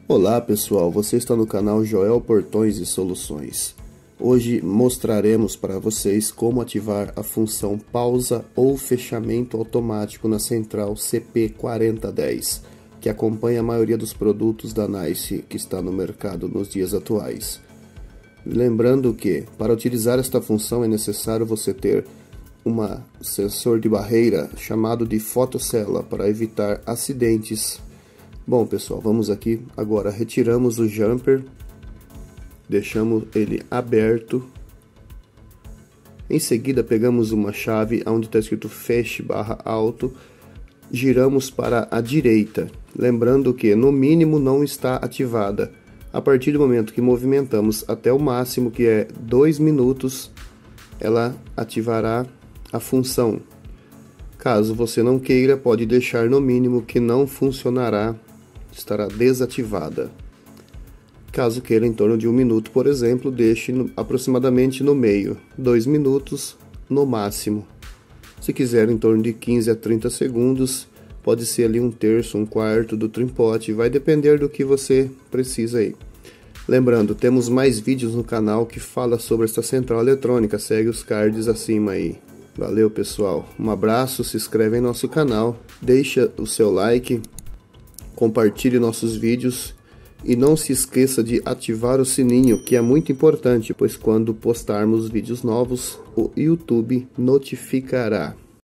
Olá pessoal, você está no canal Joel Portões e Soluções. Hoje mostraremos para vocês como ativar a função pausa ou fechamento automático na central CP4010, que acompanha a maioria dos produtos da Nice que está no mercado nos dias atuais. Lembrando que, para utilizar esta função é necessário você ter um sensor de barreira chamado de fotocela para evitar acidentes. Bom pessoal, vamos aqui agora, retiramos o jumper, deixamos ele aberto. Em seguida pegamos uma chave onde está escrito feche/alto, giramos para a direita, lembrando que no mínimo não está ativada. A partir do momento que movimentamos até o máximo, que é 2 minutos, ela ativará a função. Caso você não queira, pode deixar no mínimo, que não funcionará, estará desativada. Caso queira em torno de 1 minuto, por exemplo, deixe aproximadamente no meio, 2 minutos no máximo. Se quiser em torno de 15 a 30 segundos, pode ser ali 1/3, 1/4 do trimpote, vai depender do que você precisa aí. Lembrando, temos mais vídeos no canal que fala sobre essa central eletrônica, segue os cards acima aí. Valeu pessoal, um abraço, se inscreve em nosso canal, deixa o seu like, compartilhe nossos vídeos e não se esqueça de ativar o sininho, que é muito importante, pois quando postarmos vídeos novos, o YouTube notificará.